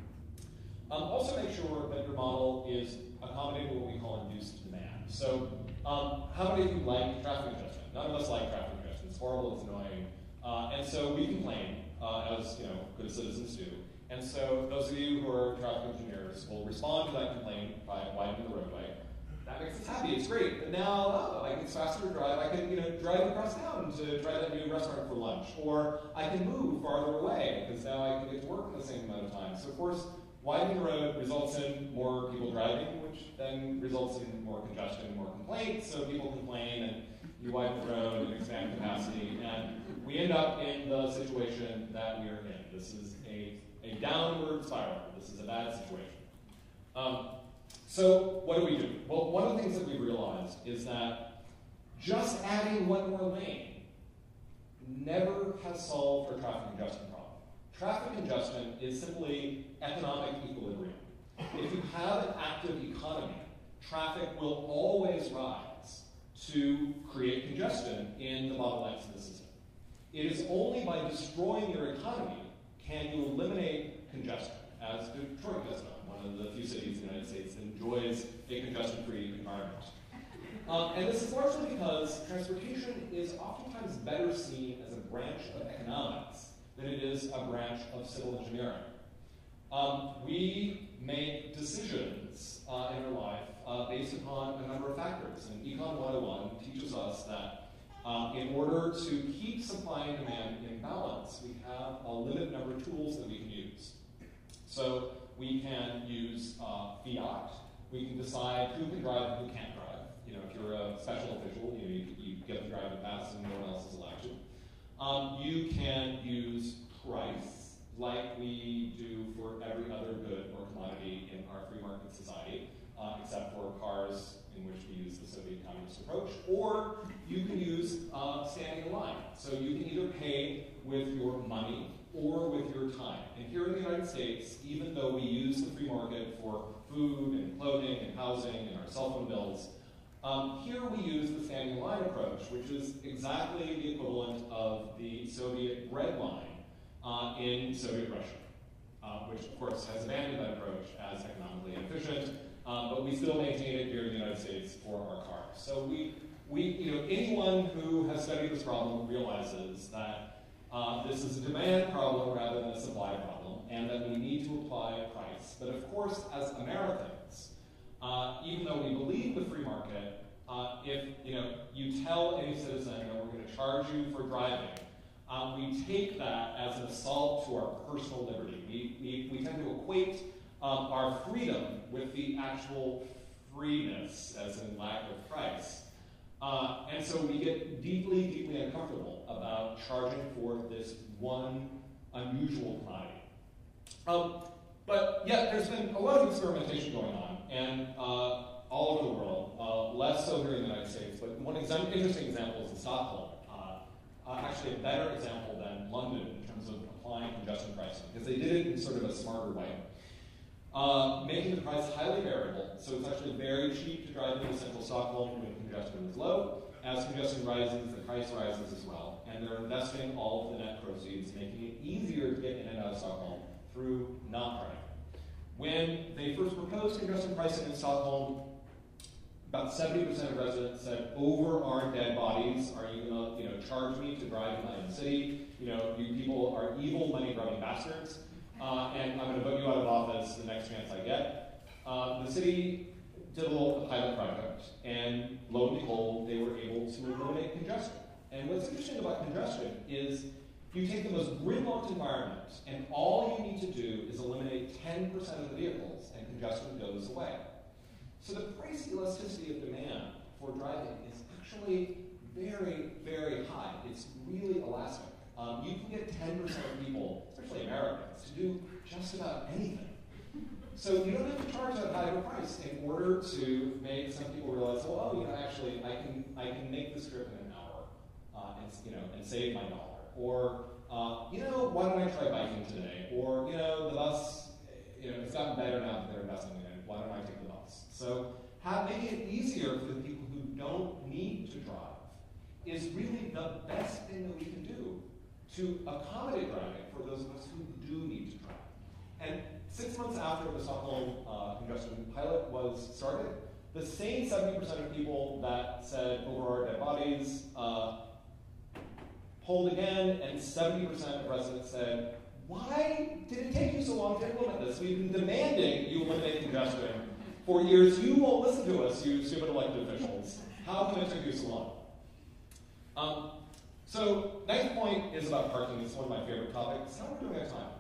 Um, also make sure that your model is accommodating what we call induced demand. So um, how many of you like traffic congestion? None of us like traffic congestion. It's horrible, it's annoying. Uh, and so we complain, uh, as you know, good citizens do. And so those of you who are traffic engineers will respond to that complaint by widening the roadway. That makes us happy, it's great. But now, oh, like it's faster to drive. I can, you know, drive across town to try that new restaurant for lunch. Or I can move farther away because now I can get to work in the same amount of time. So of course, widening the road results in more people driving, which then results in more congestion, more complaints. So people complain, and you widen the road and expand capacity, and we end up in the situation that we are in. This is a, a downward spiral. This is a bad situation. Um, so what do we do? Well, one of the things that we realized is that just adding one more lane never has solved our traffic congestion problem. Traffic congestion is simply economic equilibrium. If you have an active economy, traffic will always rise to create congestion in the bottlenecks of the system. It is only by destroying your economy can you eliminate congestion, as Detroit has done, one of the few cities in the United States that enjoys a congestion-free environment. Um, and this is largely because transportation is oftentimes better seen as a branch of economics than it is a branch of civil engineering. Um, we make decisions uh, in our life uh, based upon a number of factors. And Econ one oh one teaches us that um, in order to keep supply and demand in balance, we have a limited number of tools that we can use. So we can use uh, fiat. We can decide who can drive and who can't drive. You know, if you're a special official, you know, you, you get the driving pass and no one else is allowed to. Um, you can use price, like we do for every other good or commodity in our free market society, uh, except for cars, in which we use the Soviet communist approach. Or you can use uh, standing in line. So you can either pay with your money or with your time. And here in the United States, even though we use the free market for food and clothing and housing and our cell phone bills, Um, here we use the standing in line approach, which is exactly the equivalent of the Soviet bread line uh, in Soviet Russia, uh, which of course has abandoned that approach as economically inefficient, uh, but we still maintain it here in the United States for our cars. So we, we, you know, anyone who has studied this problem realizes that uh, this is a demand problem rather than a supply problem, and that we need to apply price. But of course, as Americans, Uh, even though we believe the free market, uh, if you know you tell any citizen that we're going to charge you for driving, um, we take that as an assault to our personal liberty. We, we, we tend to equate um, our freedom with the actual freeness, as in lack of price. Uh, and so we get deeply, deeply uncomfortable about charging for this one unusual commodity. Um, but yet there's been a lot of experimentation going on. And uh, all over the world, uh, less so here in the United States, but one exam interesting example is in Stockholm. Uh, uh, actually, a better example than London in terms of applying congestion pricing, because they did it in sort of a smarter way. Uh, making the price highly variable, so it's actually very cheap to drive into central Stockholm when congestion is low. As congestion rises, the price rises as well. And they're investing all of the net proceeds, making it easier to get in and out of Stockholm through not driving. When they first proposed congestion pricing in Stockholm, about seventy percent of residents said, over our dead bodies, are you going to you know, charge me to drive in my own city? You know, you people are evil, money-grubbing bastards, uh, and I'm going to vote you out of office the next chance I get. Uh, the city did a little pilot project, and lo and behold, they were able to eliminate congestion. And what's interesting about congestion is you take the most gridlocked environment, and all you need to do is eliminate ten percent of the vehicles, and congestion goes away. So the price elasticity of demand for driving is actually very, very high. It's really elastic. Um, you can get ten percent of people, especially Americans, to do just about anything. So you don't have to charge that high of a price in order to make some people realize, well, oh, you know, actually, I can I can make this trip in an hour, uh, and you know, and save my dollar. Or, uh, you know, why don't I try biking today? Or, you know, the bus, you know, it's gotten better now that they're investing in it. Why don't I take the bus? So, have, making it easier for the people who don't need to drive is really the best thing that we can do to accommodate driving for those of us who do need to drive. And six months after the Stockholm uh, congestion pilot was started, the same seventy percent of people that said over our dead bodies, uh, polled again, and seventy percent of residents said, why did it take you so long to implement this? We've been demanding you eliminate congestion for years. You won't listen to us, you stupid elected officials. How come it took you so long? Um, so, next point is about parking. It's one of my favorite topics. How are we doing at time?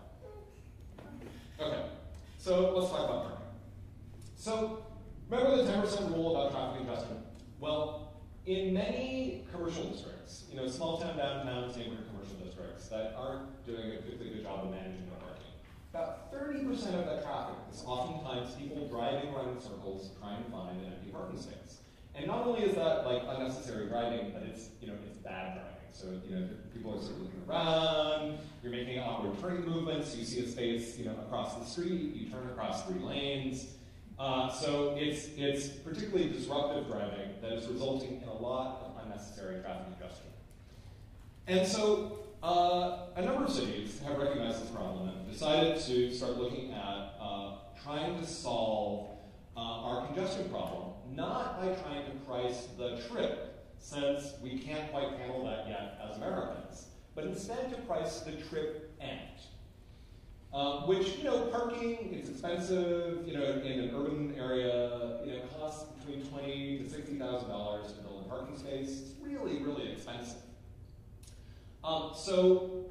Okay, so let's talk about parking. So, remember the ten percent rule about traffic congestion? Well, in many commercial districts, you know, small town downtowns, neighborhood commercial districts that aren't doing a particularly good job of managing their parking, about thirty percent of that traffic is oftentimes people driving around in circles trying to find an empty parking space. And not only is that like unnecessary driving, but it's you know it's bad driving. So you know people are sort of looking around, you're making awkward turning movements, you see a space you know across the street, you turn across three lanes. Uh, so it's, it's particularly disruptive driving that is resulting in a lot of unnecessary traffic congestion. And so uh, a number of cities have recognized this problem and decided to start looking at uh, trying to solve uh, our congestion problem, not by trying to price the trip, since we can't quite handle that yet as Americans, but instead to price the trip end. Um, which, you know, parking is expensive, you know, in an urban area, you know, costs between twenty to sixty thousand dollars to build a parking space. It's really, really expensive. Um, so,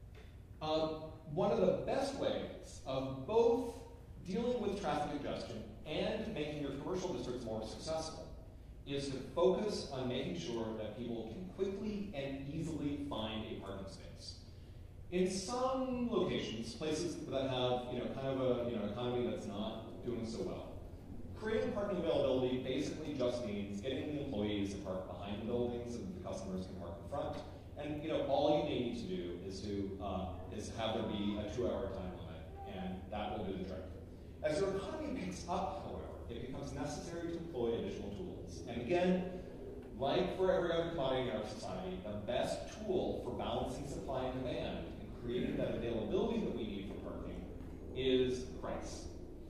um, one of the best ways of both dealing with traffic congestion and making your commercial districts more successful is to focus on making sure that people can quickly and easily find a parking space. In some locations, places that have, you know, kind of a, you know, economy that's not doing so well, creating parking availability basically just means getting the employees to park behind the buildings so that the customers can park in front. And, you know, all you need to do is to uh, is have there be a two-hour time limit, and that will do the trick. As your economy picks up, however, it becomes necessary to employ additional tools. And again, like for every other commodity in our society, the best tool for balancing supply and demand and creating that availability that we need for parking is price.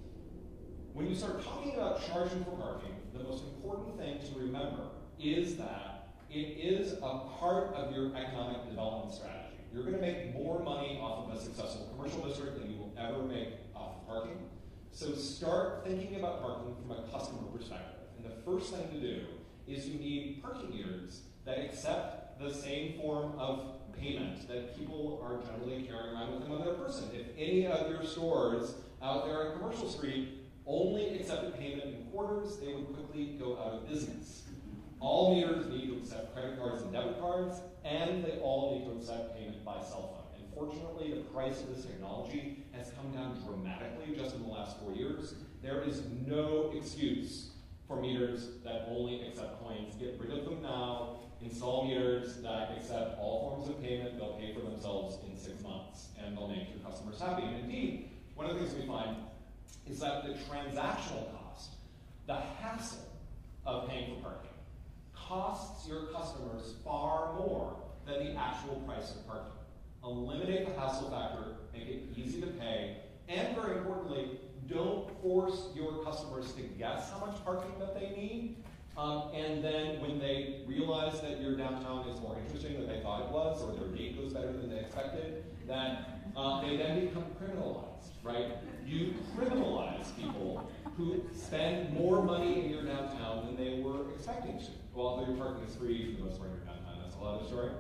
When you start talking about charging for parking, the most important thing to remember is that it is a part of your economic development strategy. You're going to make more money off of a successful commercial district than you will ever make off of parking. So start thinking about parking from a customer perspective. And the first thing to do is you need parking meters that accept the same form of payment that people are generally carrying around with them on their person. If any of your stores out there on Commercial Street only accepted payment in quarters, they would quickly go out of business. All meters need to accept credit cards and debit cards, and they all need to accept payment by cell phone. And fortunately, the price of this technology has come down dramatically just in the last four years. There is no excuse for meters that only accept coins. Get rid of them now. Install meters that accept all forms of payment. They'll pay for themselves in six months, and they'll make your customers happy. And indeed, one of the things we find is that the transactional cost, the hassle of paying for parking, costs your customers far more than the actual price of parking. Eliminate the hassle factor, make it easy to pay, and very importantly, don't force your customers to guess how much parking that they need. Um, and then when they realize that your downtown is more interesting than they thought it was, or their date goes better than they expected, that uh, they then become criminalized, right? You criminalize people who spend more money in your downtown than they were expecting to. Well, although your parking is free for the most part in your downtown, that's a lot of story.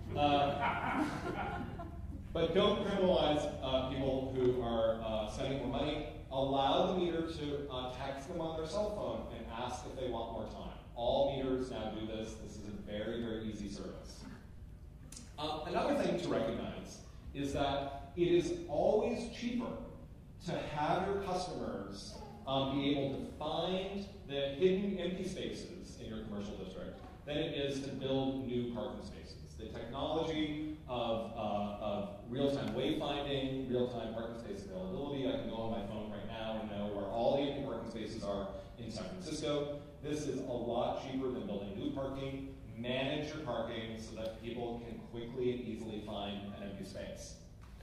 Uh, but don't criminalize uh, people who are uh, spending more money. Allow the meter to uh, text them on their cell phone and ask if they want more time. All meters now do this. This is a very, very easy service. Uh, another thing to recognize is that it is always cheaper to have your customers um, be able to find the hidden empty spaces in your commercial district than it is to build new parking spaces. The technology of, uh, of real-time wayfinding, real-time parking space availability, I can go on my phone right now and know where all the empty parking spaces are in San Francisco. This is a lot cheaper than building new parking. Manage your parking so that people can quickly and easily find an empty space.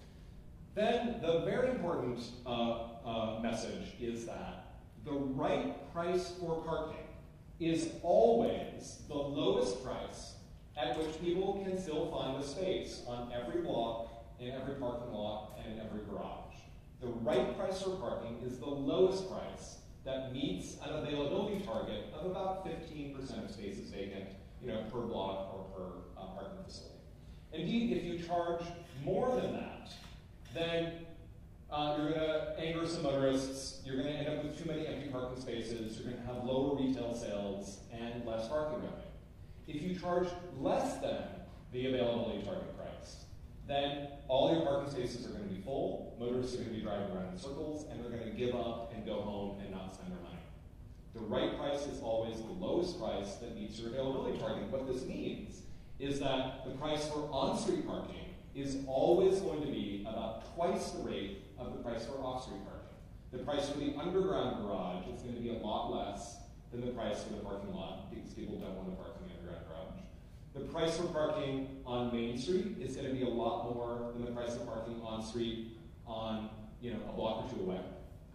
Then the very important uh, uh, message is that the right price for parking is always the lowest price at which people can still find a space on every block, in every parking lot, and in every garage. The right price for parking is the lowest price that meets an availability target of about fifteen percent of spaces vacant, you know, per block or per uh, parking facility. Indeed, if you charge more than that, then uh, you're going to anger some motorists, you're going to end up with too many empty parking spaces, you're going to have lower retail sales and less parking revenue. If you charge less than the availability target price, then all your parking spaces are going to be full, motorists are going to be driving around in circles, and they're going to give up and go home and not spend their money. The right price is always the lowest price that meets your availability target. What this means is that the price for on-street parking is always going to be about twice the rate of the price for off-street parking. The price for the underground garage is going to be a lot less than the price for the parking lot because people don't want to park in the underground garage. the price for parking on Main Street is going to be a lot more than the price of parking on street on, you know, a block or two away.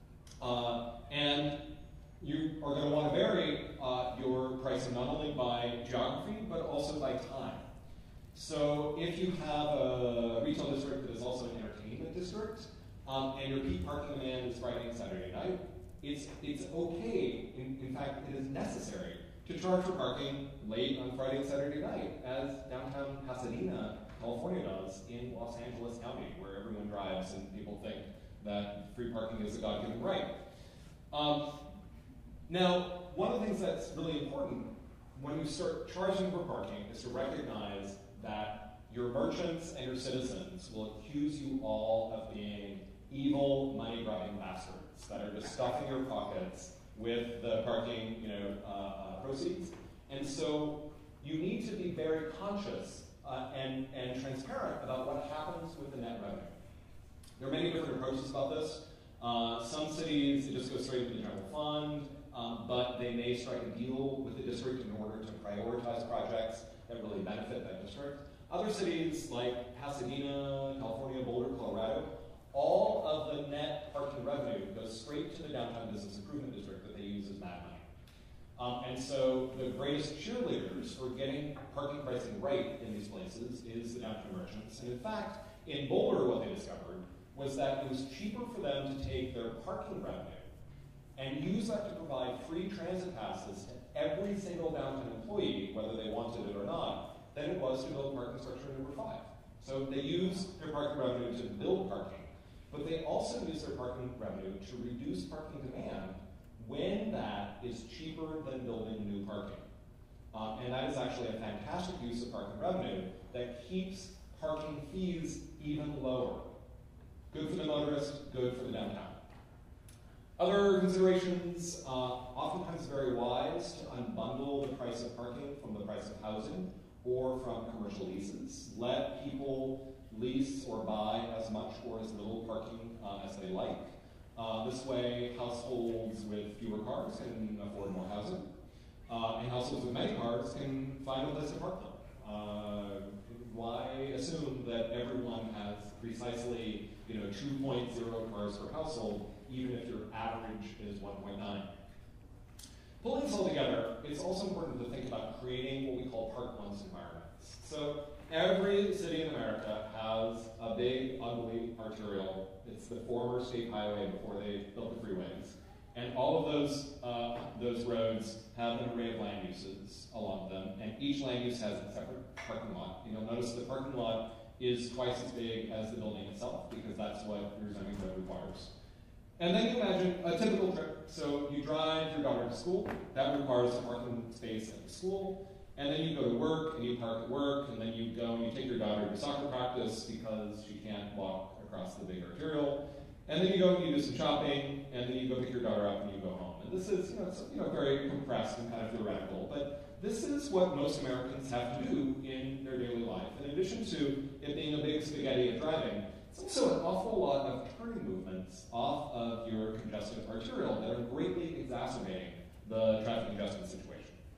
Uh, and you are going to want to vary uh, your pricing not only by geography, but also by time. So if you have a retail district that is also an entertainment district, um, and your peak parking demand is Friday and Saturday night, it's, it's okay, in, in fact, it is necessary to charge for parking late on Friday and Saturday night, as downtown Pasadena, California does in Los Angeles County, where everyone drives and people think that free parking is a God-given right. Um, now, one of the things that's really important when you start charging for parking is to recognize that your merchants and your citizens will accuse you all of being evil, money-grubbing bastards that are just stuffing your pockets with the parking, you know, uh, uh, proceeds. And so you need to be very conscious uh, and, and transparent about what happens with the net revenue. There are many different approaches about this. Uh, some cities, it just goes straight to the general fund, um, but they may strike a deal with the district in order to prioritize projects that really benefit that district. Other cities like Pasadena, California, Boulder, Colorado, all of the net parking revenue goes straight to the downtown business improvement district that they use as mad money. Um, and so the greatest cheerleaders for getting parking pricing right in these places is the downtown merchants. And in fact, in Boulder, what they discovered was that it was cheaper for them to take their parking revenue and use that to provide free transit passes to every single downtown employee, whether they wanted it or not, than it was to build parking structure number five. So they use their parking revenue to build parking, but they also use their parking revenue to reduce parking demand when that is cheaper than building new parking. Uh, and that is actually a fantastic use of parking revenue that keeps parking fees even lower. Good for the motorist, good for the downtown. Other considerations, uh, oftentimes very wise to unbundle the price of parking from the price of housing or from commercial leases. Let people lease or buy as much or as little parking uh, as they like. Uh, this way, households with fewer cars can afford more housing, uh, and households with many cars can find a place to park them. Uh, why assume that everyone has precisely, you know, two point zero cars per household, even if your average is one point nine? Pulling this all together, it's also important to think about creating what we call park once environments. So every city in America has a big, ugly arterial. It's the former state highway before they built the freeways. And all of those, uh, those roads have an array of land uses along them, and each land use has a separate parking lot. And you'll notice the parking lot is twice as big as the building itself, because that's what your zoning code requires. And then you imagine a typical trip. So you drive your daughter to school. That requires a parking space at the school. And then you go to work, and you park at work, and then you go and you take your daughter to soccer practice because she can't walk across the big arterial. And then you go and you do some shopping, and then you go pick your daughter up and you go home. And this is, you know, it's, you know, very compressed and kind of theoretical, but this is what most Americans have to do in their daily life. In addition to it being a big spaghetti of driving, it's also an awful lot of turning movements off of your congested arterial that are greatly exacerbating the traffic congestion situation.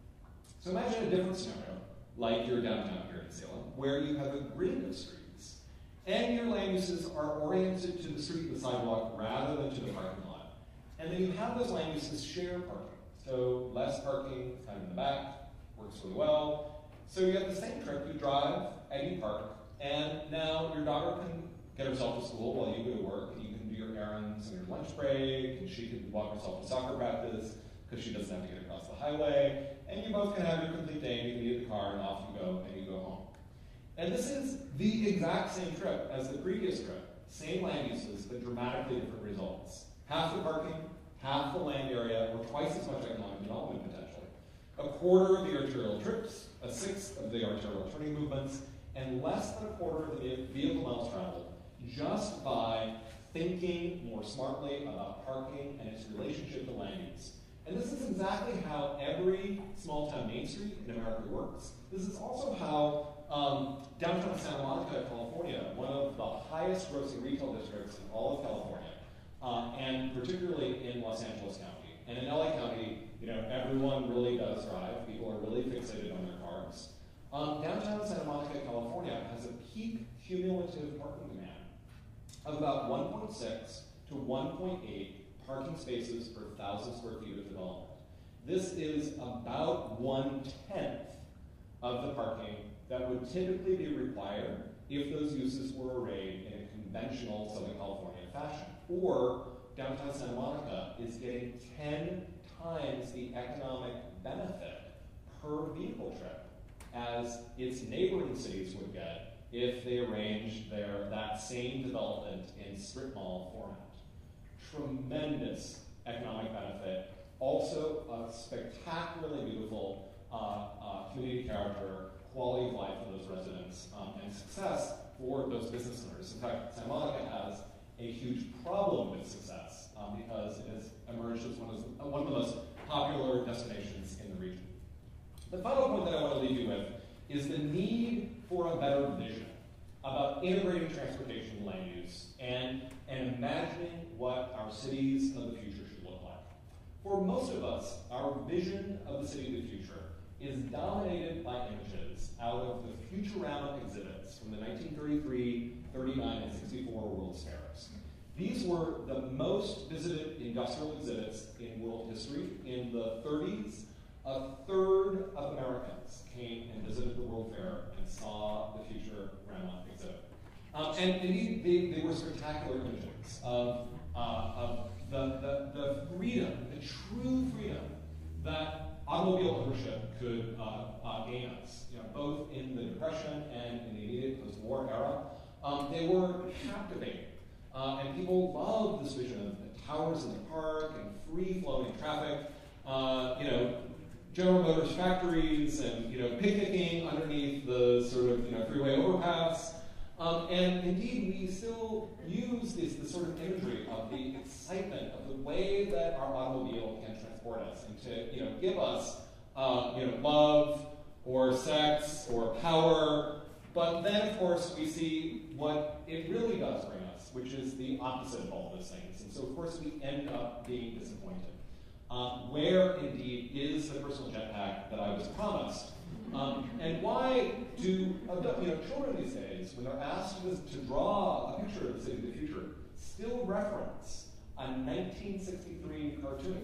So imagine a different scenario, like you're downtown here in Salem, where you have a grid of streets, and your land uses are oriented to the street and the sidewalk rather than to the parking lot. And then you have those land uses share parking. So less parking, kind of in the back, works really well. So you have the same trip, you drive and you park, and now your daughter can get herself to school while you go to work, and you can do your errands and your lunch break, and she can walk herself to soccer practice because she doesn't have to get across the highway, and you both can have your complete day, and you can get in the car, and off you go, and you go home. And this is the exact same trip as the previous trip. Same land uses, but dramatically different results. Half the parking, half the land area, or twice as much economic development potentially. A quarter of the arterial trips, a sixth of the arterial turning movements, and less than a quarter of the vehicle miles traveled, just by thinking more smartly about parking and its relationship to land use. And this is exactly how every small town Main Street in America works. This is also how um, downtown Santa Monica, California, one of the highest grossing retail districts in all of California, uh, and particularly in Los Angeles County. And in L A County, you know, everyone really does drive. People are really fixated on their cars. Um, downtown Santa Monica, California has a peak cumulative parking demand of about one point six to one point eight parking spaces per thousand square feet of development. This is about one-tenth of the parking that would typically be required if those uses were arrayed in a conventional Southern California fashion. Or downtown Santa Monica is getting ten times the economic benefit per vehicle trip as its neighboring cities would get if they arranged their, that same development in strip mall format. Tremendous economic benefit. Also, a spectacularly beautiful uh, uh, community character, quality of life for those residents, um, and success for those business owners. In fact, Santa Monica has a huge problem with success um, because it has emerged as one of, the, one of the most popular destinations in the region. The final point that I want to leave you with is the need for a better vision about integrating transportation and land use and, and imagining what our cities of the future should look like. For most of us, our vision of the city of the future is dominated by images out of the Futurama exhibits from the nineteen thirty-three, thirty-nine, and sixty-four World's Fairs. These were the most visited industrial exhibits in world history. In the thirties, a third of Americans came and visited the World Fair and saw the Futurama exhibit. Um, and indeed, they, they were spectacular images of, uh, of the, the, the freedom, the true freedom that automobile ownership could uh, uh, gain us, you know, both in the Depression and in the immediate post-war era. Um, they were captivating, uh, and people loved this vision of the towers in the park and free-flowing traffic, uh, you know, General Motors factories and, you know, picnicking underneath the sort of, you know, freeway overpass. Um, and indeed, we still use this, this sort of imagery of the excitement of the way that our automobile can transport us and to, you know, give us, uh, you know, love or sex or power. But then, of course, we see what it really does bring us, which is the opposite of all those things. And so, of course, we end up being disappointed. Um, where, indeed, is the personal jetpack that I was promised? Um, and why do you know, children these days, when they're asked to, to draw a picture of the city of the future, still reference a nineteen sixty-three cartoon?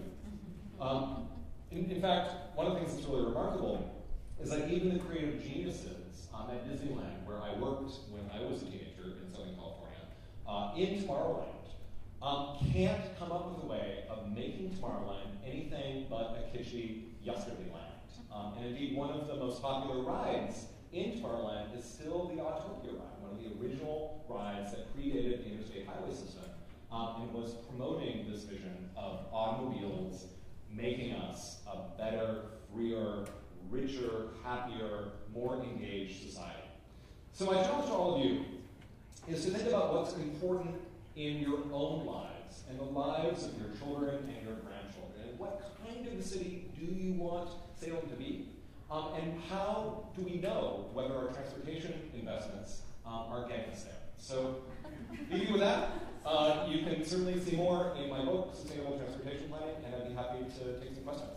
Um, in, in fact, one of the things that's really remarkable is that even the creative geniuses um, at Disneyland, where I worked when I was a teenager in Southern California, uh, in Tomorrowland, um, can't come up with a way of making Tomorrowland anything but a kitschy yesterday land. Um, and indeed, one of the most popular rides in Tomorrowland is still the Autopia ride, one of the original rides that predated the interstate highway system, um, and was promoting this vision of automobiles making us a better, freer, richer, happier, more engaged society. So my challenge to all of you is to think about what's important in your own lives and the lives of your children and your grandchildren, and what kind of a city do you want Salem to be? Um, and how do we know whether our transportation investments um, are getting us there? So, leave you with that. Uh, you can certainly see more in my book, Sustainable Transportation Planning, and I'd be happy to take some questions.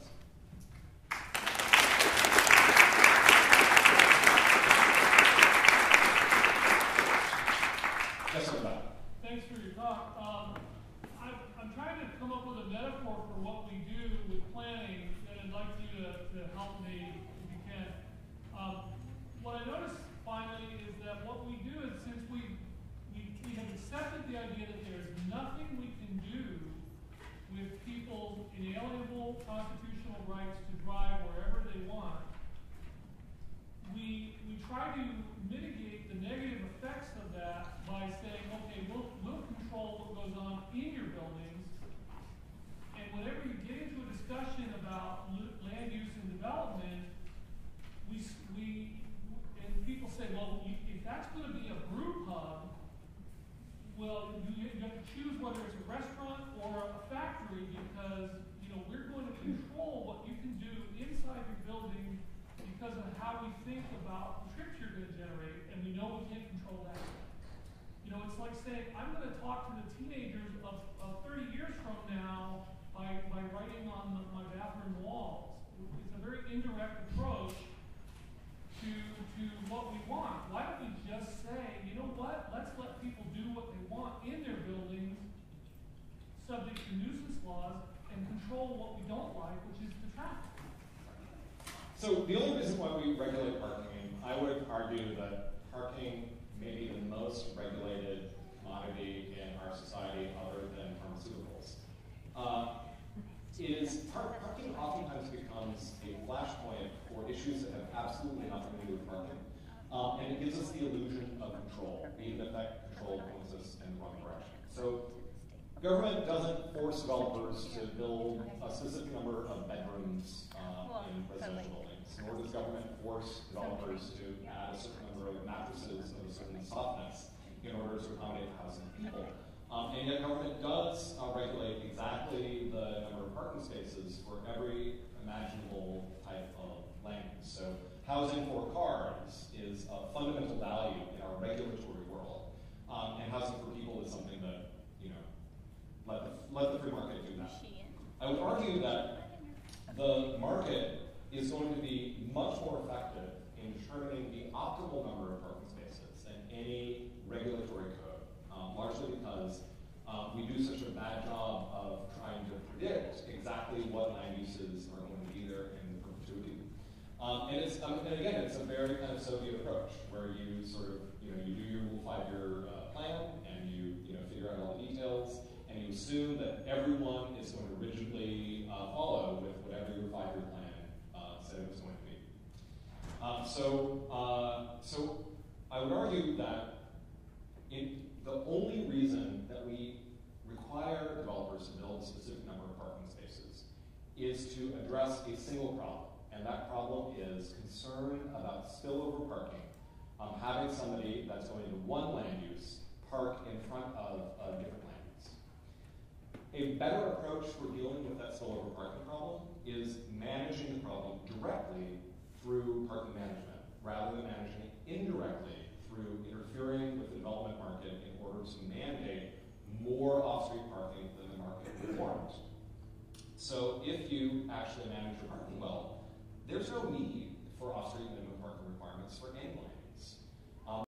Yes, sir, Matt. Thanks for your talk. Um, I'm, I'm trying to come up with a metaphor for what we do with planning, and I'd like you to, to help me if you can. Um, what I noticed finally is that what we do is, since we, we, we have accepted the idea that there's nothing we can do with people's inalienable constitutional rights to drive wherever they want, we, we try to mitigate the negative effects of that by saying, okay, we'll, we'll control what goes on in your buildings, and whenever you get into a discussion about land use and development, we, we and people say, well, if that's going to be a brew pub, well, you, you have to choose whether it's a restaurant or a factory, because, you know, we're going to control what you can do inside your building because of how we think about the trips you're going to generate, and we know we can't control that. You know, it's like saying, I'm going to talk to the teenagers of, of thirty years from now by, by writing on the, my bathroom walls. It's a very indirect approach to to what we want. Why don't we just say, you know what, let's let people do what they want in their buildings, subject to nuisance laws, and control what we don't like, which is the traffic. So the only reason why we regulate parking, I would argue that parking may be the most regulated commodity in our society other than pharmaceuticals. Uh, is par parking oftentimes becomes a flashpoint for issues that have absolutely nothing to do with parking. Um, and it gives us the illusion of control, even if that control points us in the wrong direction. So government doesn't force developers to build a specific number of bedrooms uh, in residential buildings, nor does government force developers to add a certain number of mattresses of a certain softness in order to accommodate housing people. Um, and yet government does uh, regulate exactly the number of parking spaces for every imaginable type of land use. So housing for cars is a fundamental value in our regulatory world. Um, and housing for people is something that, you know, let the, let the free market do that. I would argue that the market is going to be much more effective in determining the optimal number of parking spaces than any regulatory code, um, largely because um, we do such a bad job of trying to predict exactly what land uses are going to be there in perpetuity. Um, and it's, um, and again, it's a very kind of Soviet approach where you sort of, you know, you do your little five-year uh, plan and you, you know, figure out all the details, and you assume that everyone is going to rigidly uh, follow with whatever your five-year plan uh, said it was going to be. Um, so, uh, so I would argue that in, the only reason that we require developers to build a specific number of parking spaces is to address a single problem, and that problem is concern about spillover parking, um, having somebody that's going to one land use park in front of a different land use. A better approach for dealing with that spillover parking problem is managing the problem directly through parking management, rather than managing it indirectly through interfering with the development market in order to mandate more off-street parking than the market requires. So if you actually manage your parking well, there's no need for off-street minimum parking requirements for any land